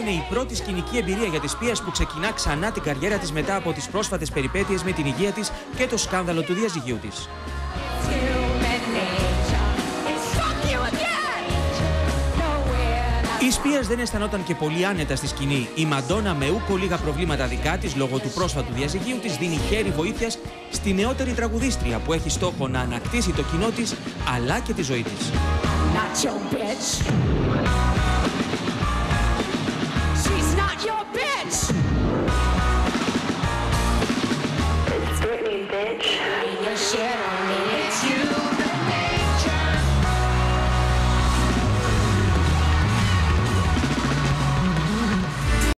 είναι η πρώτη σκηνική εμπειρία για τη Σπίας που ξεκινά ξανά την καριέρα της μετά από τις πρόσφατες περιπέτειες με την υγεία της και το σκάνδαλο του διαζυγίου της. Η Σπίας δεν αισθανόταν και πολύ άνετα στη σκηνή. Η Μαντόνα, με ούκο λίγα προβλήματα δικά της λόγω του πρόσφατου διαζυγίου της, δίνει χέρι βοήθειας στη νεότερη τραγουδίστρια που έχει στόχο να ανακτήσει το κοινό της αλλά και τη ζωή της.